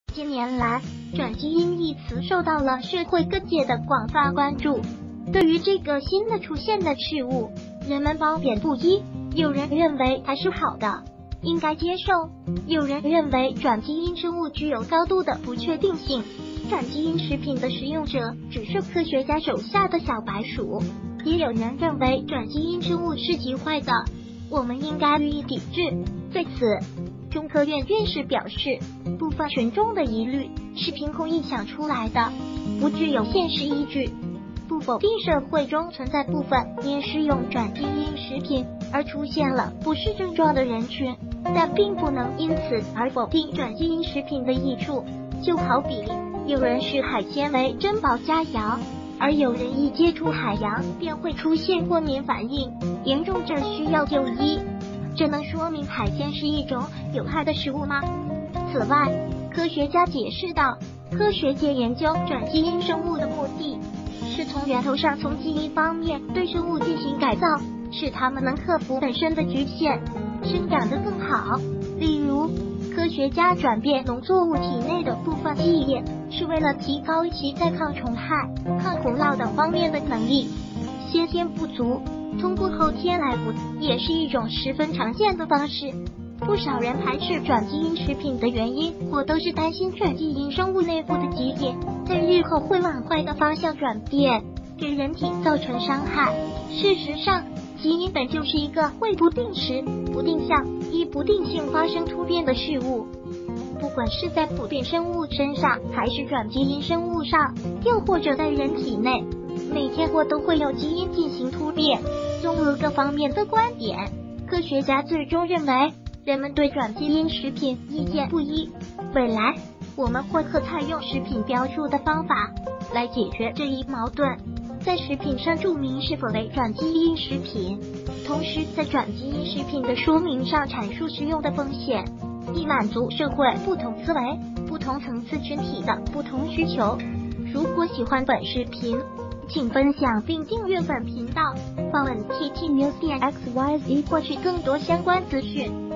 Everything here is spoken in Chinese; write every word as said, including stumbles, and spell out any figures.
近年来，转基因一词受到了社会各界的广泛关注。对于这个新的出现的事物，人们褒贬不一，有人认为它是好的，应该接受；有人认为转基因生物具有高度的不确定性，转基因食品的使用者只是科学家手下的小白鼠；也有人认为转基因生物是极坏的，我们应该予以抵制。对此，中科院院士表示，部分群众的疑虑是凭空臆想出来的，不具有现实依据，不否定社会中存在部分因食用转基因食品而出现了不适症状的人群，但并不能因此而否定转基因食品的益处。就好比有人视海鲜为珍宝佳肴，而有人一接触海洋便会出现过敏反应，严重者需要就医。这能说明海鲜是一种有害的食物吗？此外，科学家解释道，科学界研究转基因生物的目的是从源头上从基因方面对生物进行改造，使它们能克服本身的局限，生长得更好。例如，科学家转变农作物体内的部分基因，是为了提高其在抗虫害、抗苦涝等方面的能力。先天不足，通过后天来补，也是一种十分常见的方式。不少人排斥转基因食品的原因，或都是担心转基因生物内部的基因在日后会往坏的方向转变，给人体造成伤害。事实上，基因本就是一个会不定时、不定向、以不定性发生突变的事物。不管是在普遍生物身上，还是转基因生物上，又或者在人体内，每天或都会有基因进行突变。综合各方面的观点，科学家最终认为，人们对转基因食品意见不一。未来，我们会可采用食品标注的方法来解决这一矛盾，在食品上注明是否为转基因食品，同时在转基因食品的说明上阐述食用的风险，以满足社会不同思维、不同层次群体的不同需求。如果喜欢本视频，请分享并订阅本频道，访问 T T News 点 X Y Z 获取更多相关资讯。